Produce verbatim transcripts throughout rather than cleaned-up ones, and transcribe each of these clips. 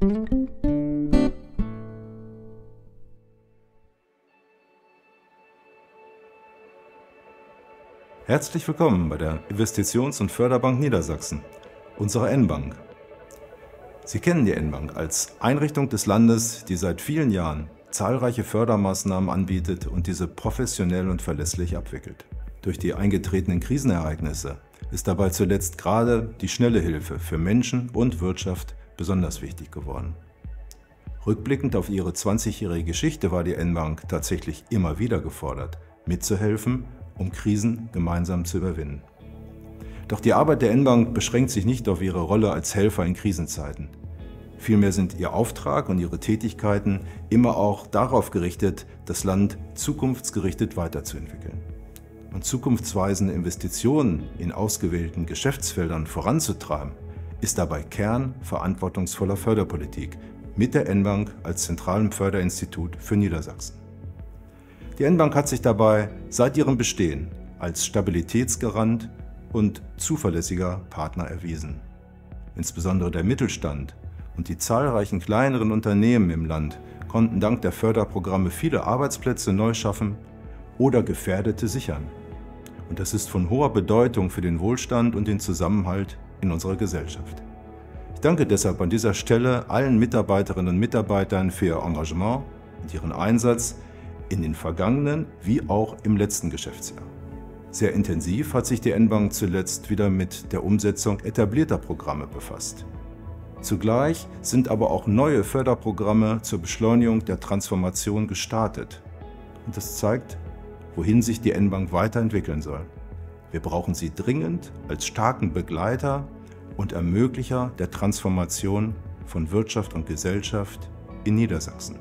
Herzlich willkommen bei der Investitions- und Förderbank Niedersachsen, unserer N-Bank. Sie kennen die N-Bank als Einrichtung des Landes, die seit vielen Jahren zahlreiche Fördermaßnahmen anbietet und diese professionell und verlässlich abwickelt. Durch die eingetretenen Krisenereignisse ist dabei zuletzt gerade die schnelle Hilfe für Menschen und Wirtschaft besonders wichtig geworden. Rückblickend auf ihre zwanzigjährige Geschichte war die N-Bank tatsächlich immer wieder gefordert, mitzuhelfen, um Krisen gemeinsam zu überwinden. Doch die Arbeit der N-Bank beschränkt sich nicht auf ihre Rolle als Helfer in Krisenzeiten. Vielmehr sind ihr Auftrag und ihre Tätigkeiten immer auch darauf gerichtet, das Land zukunftsgerichtet weiterzuentwickeln. Und zukunftsweisende Investitionen in ausgewählten Geschäftsfeldern voranzutreiben, ist dabei Kern verantwortungsvoller Förderpolitik mit der N-Bank als zentralem Förderinstitut für Niedersachsen. Die N-Bank hat sich dabei seit ihrem Bestehen als Stabilitätsgarant und zuverlässiger Partner erwiesen. Insbesondere der Mittelstand und die zahlreichen kleineren Unternehmen im Land konnten dank der Förderprogramme viele Arbeitsplätze neu schaffen oder Gefährdete sichern. Und das ist von hoher Bedeutung für den Wohlstand und den Zusammenhalt in unserer Gesellschaft. Ich danke deshalb an dieser Stelle allen Mitarbeiterinnen und Mitarbeitern für ihr Engagement und ihren Einsatz in den vergangenen wie auch im letzten Geschäftsjahr. Sehr intensiv hat sich die N-Bank zuletzt wieder mit der Umsetzung etablierter Programme befasst. Zugleich sind aber auch neue Förderprogramme zur Beschleunigung der Transformation gestartet. Und das zeigt, wohin sich die N-Bank weiterentwickeln soll. Wir brauchen sie dringend als starken Begleiter und Ermöglicher der Transformation von Wirtschaft und Gesellschaft in Niedersachsen.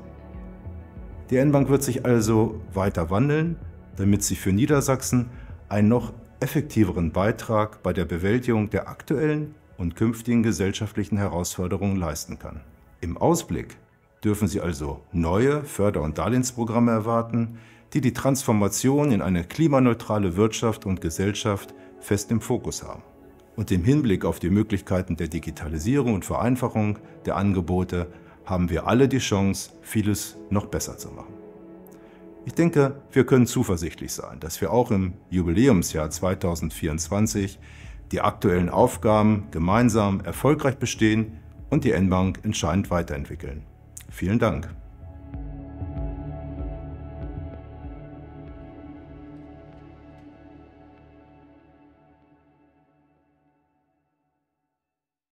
Die N-Bank wird sich also weiter wandeln, damit sie für Niedersachsen einen noch effektiveren Beitrag bei der Bewältigung der aktuellen und künftigen gesellschaftlichen Herausforderungen leisten kann. Im Ausblick dürfen Sie also neue Förder- und Darlehensprogramme erwarten, die die Transformation in eine klimaneutrale Wirtschaft und Gesellschaft fest im Fokus haben. Und im Hinblick auf die Möglichkeiten der Digitalisierung und Vereinfachung der Angebote haben wir alle die Chance, vieles noch besser zu machen. Ich denke, wir können zuversichtlich sein, dass wir auch im Jubiläumsjahr zweitausendvierundzwanzig die aktuellen Aufgaben gemeinsam erfolgreich bestehen und die N-Bank entscheidend weiterentwickeln. Vielen Dank.